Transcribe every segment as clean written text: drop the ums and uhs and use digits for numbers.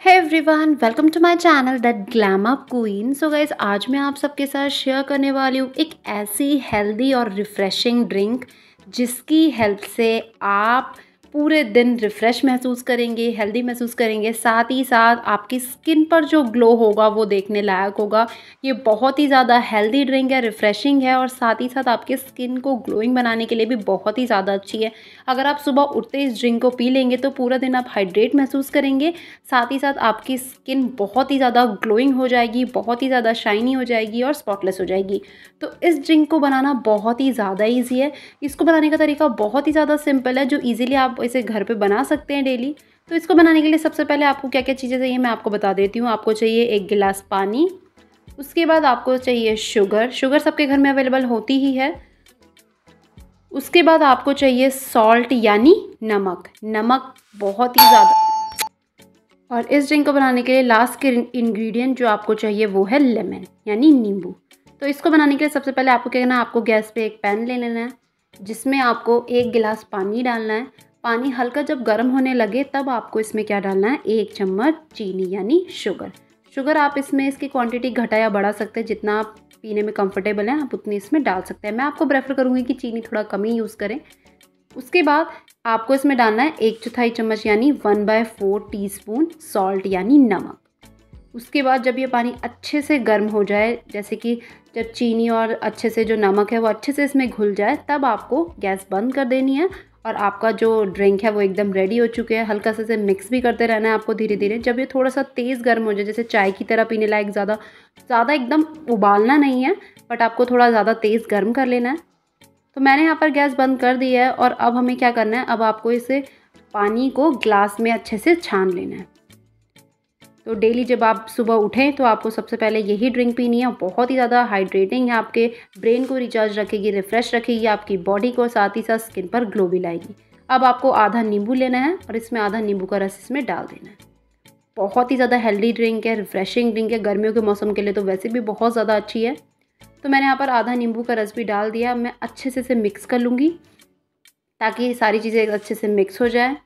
Hey everyone, welcome to my channel that glam up queen. So guys, आज मैं आप सबके साथ शेयर करने वाली हूँ एक ऐसी हेल्दी और रिफ़्रेशिंग ड्रिंक जिसकी हेल्प से आप पूरे दिन रिफ़्रेश महसूस करेंगे, हेल्दी महसूस करेंगे। साथ ही साथ आपकी स्किन पर जो ग्लो होगा वो देखने लायक होगा। ये बहुत ही ज़्यादा हेल्दी ड्रिंक है, रिफ़्रेशिंग है और साथ ही साथ आपके स्किन को ग्लोइंग बनाने के लिए भी बहुत ही ज़्यादा अच्छी है। अगर आप सुबह उठते इस ड्रिंक को पी लेंगे तो पूरा दिन आप हाइड्रेट महसूस करेंगे। साथ ही साथ आपकी स्किन बहुत ही ज़्यादा ग्लोइंग हो जाएगी, बहुत ही ज़्यादा शाइनी हो जाएगी और स्पॉटलेस हो जाएगी। तो इस ड्रिंक को बनाना बहुत ही ज़्यादा ईजी है। इसको बनाने का तरीका बहुत ही ज़्यादा सिंपल है, जो ईज़िली आप इसे घर पे बना सकते हैं डेली। तो इसको बनाने के लिए सबसे पहले आपको क्या क्या चीज़ें चाहिए मैं आपको बता देती हूँ। आपको चाहिए 1 गिलास पानी, उसके बाद आपको चाहिए शुगर सबके घर में अवेलेबल होती ही है। उसके बाद आपको चाहिए सॉल्ट यानी नमक बहुत ही ज़्यादा। और इस ड्रिंक को बनाने के लिए लास्ट के इंग्रेडिएंट जो आपको चाहिए वो है लेमन यानी नींबू। तो इसको बनाने के लिए सबसे पहले आपको क्या करना है, आपको गैस पे एक पैन ले लेना है जिसमें आपको 1 गिलास पानी डालना है। पानी हल्का जब गर्म होने लगे तब आपको इसमें क्या डालना है, 1 चम्मच चीनी यानी शुगर आप इसमें इसकी क्वांटिटी घटा या बढ़ा सकते हैं, जितना आप पीने में कंफर्टेबल हैं आप उतनी इसमें डाल सकते हैं। मैं आपको प्रेफर करूँगी कि चीनी थोड़ा कम ही यूज़ करें। उसके बाद आपको इसमें डालना है 1/4 चम्मच यानी 1/4 टीस्पून सॉल्ट यानी नमक। उसके बाद जब ये पानी अच्छे से गर्म हो जाए, जैसे कि जब चीनी और अच्छे से जो नमक है वो अच्छे से इसमें घुल जाए, तब आपको गैस बंद कर देनी है और आपका जो ड्रिंक है वो एकदम रेडी हो चुके हैं। हल्का सा इसे मिक्स भी करते रहना है आपको धीरे धीरे। जब ये थोड़ा सा तेज़ गर्म हो जाए, जैसे चाय की तरह पीने लायक, ज़्यादा एकदम उबालना नहीं है, बट आपको थोड़ा ज़्यादा तेज़ गर्म कर लेना है। तो मैंने यहाँ पर गैस बंद कर दी है और अब हमें क्या करना है, अब आपको इसे पानी को ग्लास में अच्छे से छान लेना है। तो डेली जब आप सुबह उठें तो आपको सबसे पहले यही ड्रिंक पीनी है। बहुत ही ज़्यादा हाइड्रेटिंग है, आपके ब्रेन को रिचार्ज रखेगी, रिफ़्रेश रखेगी आपकी बॉडी को, साथ ही साथ स्किन पर ग्लो भी लाएगी। अब आपको आधा नींबू लेना है और इसमें आधा नींबू का रस इसमें डाल देना है। बहुत ही ज़्यादा हेल्दी ड्रिंक है, रिफ़्रेशिंग ड्रिंक है। गर्मियों के मौसम के लिए तो वैसे भी बहुत ज़्यादा अच्छी है। तो मैंने यहाँ पर आधा नींबू का रस भी डाल दिया। मैं अच्छे से इसे मिक्स कर लूँगी ताकि सारी चीज़ें अच्छे से मिक्स हो जाए।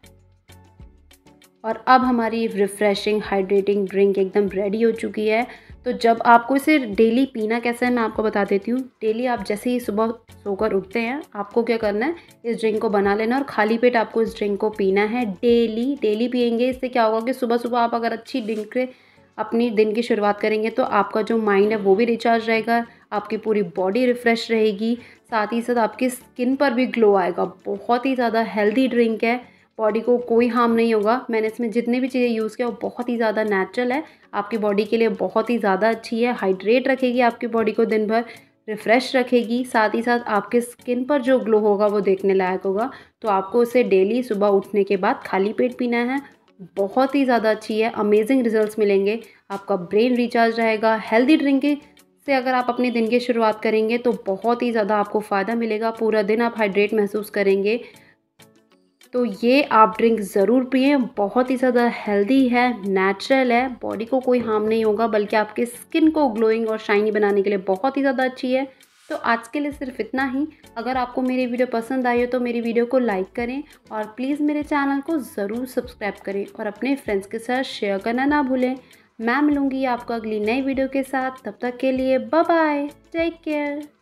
और अब हमारी रिफ़्रेशिंग हाइड्रेटिंग ड्रिंक एकदम रेडी हो चुकी है। तो जब आपको इसे डेली पीना कैसे है मैं आपको बता देती हूँ। डेली आप जैसे ही सुबह सोकर उठते हैं, आपको क्या करना है, इस ड्रिंक को बना लेना और खाली पेट आपको इस ड्रिंक को पीना है। डेली पियेंगे। इससे क्या होगा कि सुबह सुबह आप अगर अच्छी ड्रिंक से अपनी दिन की शुरुआत करेंगे तो आपका जो माइंड है वो भी रिचार्ज रहेगा, आपकी पूरी बॉडी रिफ़्रेश रहेगी, साथ ही साथ आपकी स्किन पर भी ग्लो आएगा। बहुत ही ज़्यादा हेल्दी ड्रिंक है, बॉडी को कोई हार्म नहीं होगा। मैंने इसमें जितनी भी चीज़ें यूज़ किया वो बहुत ही ज़्यादा नेचुरल है, आपकी बॉडी के लिए बहुत ही ज़्यादा अच्छी है। हाइड्रेट रखेगी आपकी बॉडी को, दिन भर रिफ़्रेश रखेगी, साथ ही साथ आपके स्किन पर जो ग्लो होगा वो देखने लायक होगा। तो आपको इसे डेली सुबह उठने के बाद खाली पेट पीना है। बहुत ही ज़्यादा अच्छी है, अमेजिंग रिजल्ट्स मिलेंगे, आपका ब्रेन रिचार्ज रहेगा। हेल्दी ड्रिंकिंग से अगर आप अपने दिन की शुरुआत करेंगे तो बहुत ही ज़्यादा आपको फ़ायदा मिलेगा, पूरा दिन आप हाइड्रेट महसूस करेंगे। तो ये आप ड्रिंक ज़रूर पिएँ। बहुत ही ज़्यादा हेल्दी है, नेचुरल है, बॉडी को कोई हार्म नहीं होगा, बल्कि आपके स्किन को ग्लोइंग और शाइनी बनाने के लिए बहुत ही ज़्यादा अच्छी है। तो आज के लिए सिर्फ इतना ही। अगर आपको मेरी वीडियो पसंद आई हो तो मेरी वीडियो को लाइक करें और प्लीज़ मेरे चैनल को ज़रूर सब्सक्राइब करें और अपने फ्रेंड्स के साथ शेयर करना ना भूलें। मैं मिलूँगी आपको अगली नई वीडियो के साथ। तब तक के लिए बाय बाय, टेक केयर।